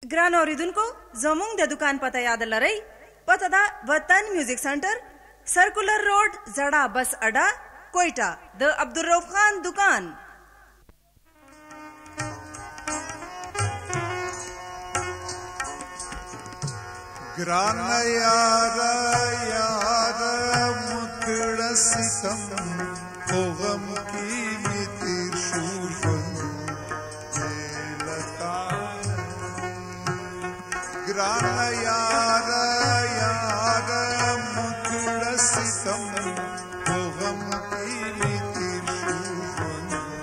Grain औरिदुनको जमुङ the दुकान पता याद लरै पतदा वतन म्यूजिक सेंटर सर्कुलर रोड जड़ा बस अड्डा कोयटा द अब्दुल रऊफ खान दुकान। ग्रान यार यार मुकड़ सितम ओ गम की मितिर शूफन ग्रान यार यार मुकड़ सितम ओ गम की मितिर शूफन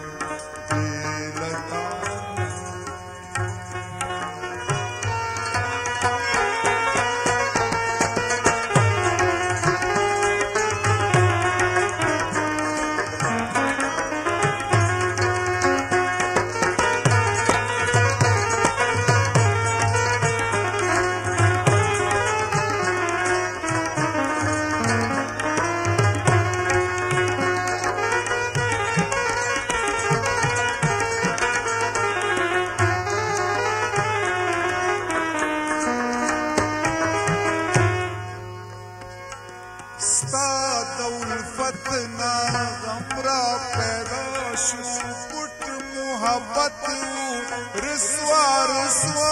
फतना गमरा पैदा पुट मोहब्बत रिस्वा रिस्वा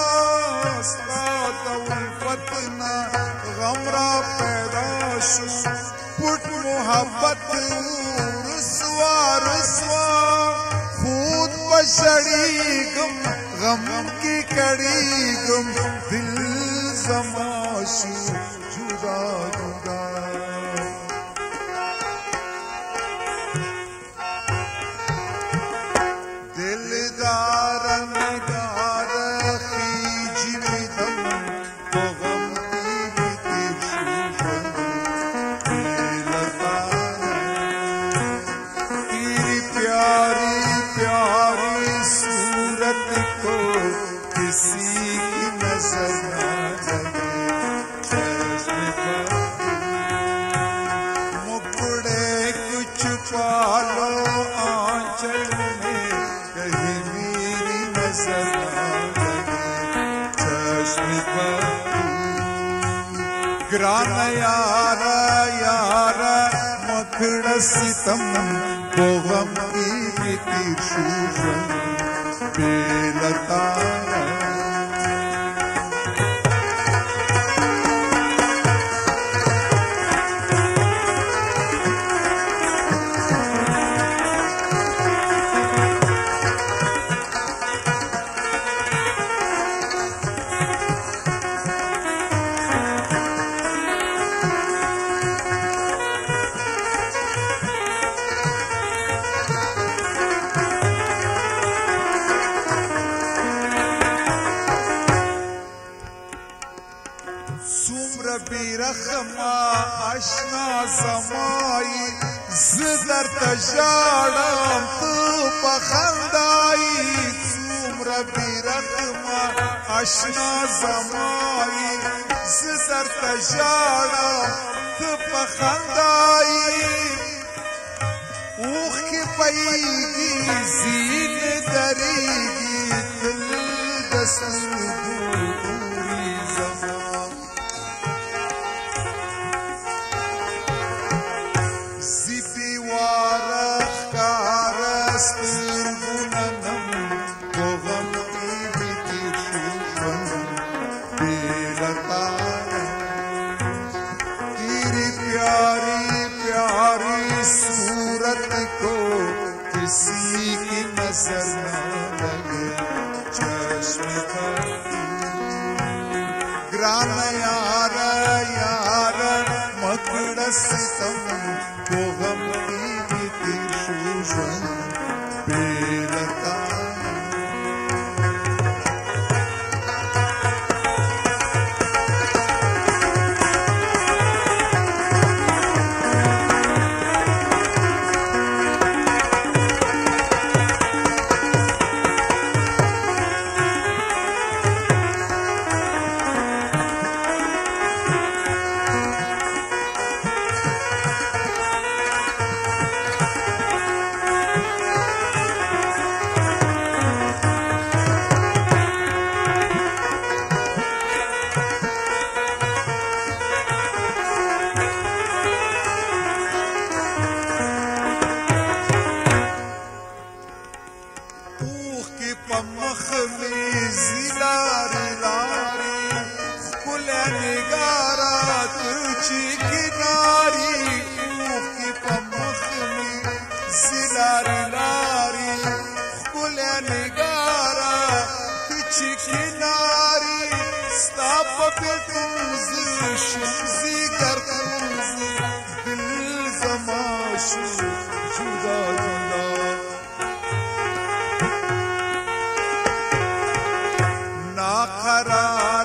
फतना गमरा पैदा पुट मोहब्बत रिस्वा रिस्वा खूद बशड़ी गम गम की कड़ी गम दिल समाशु जुदा जुदा ग्रान यार यार मखड़ सितम वो गम की मितिर शूफन बेलतारा बिरखमा आशना समाई जिदर तजाड़म तू पखंदाई सुम्र बिरखमा आशना समाई जिदर तजाड़म तू पखंदाई ऊख की पैगी जीन दरेगी दिल दस्तूरी जमा किसी की नजर न लगे चश्मे पर ग्रान यार यार मखड़ सितम वो गम की मितिर शूफन बेलतारा किनारी की पमख में जिलारी लारी खुले निगारा पिछी किनारी स्ताप पे तुमज शमजी कर तुमज दिल जमाश जुदा जुदा ना खरार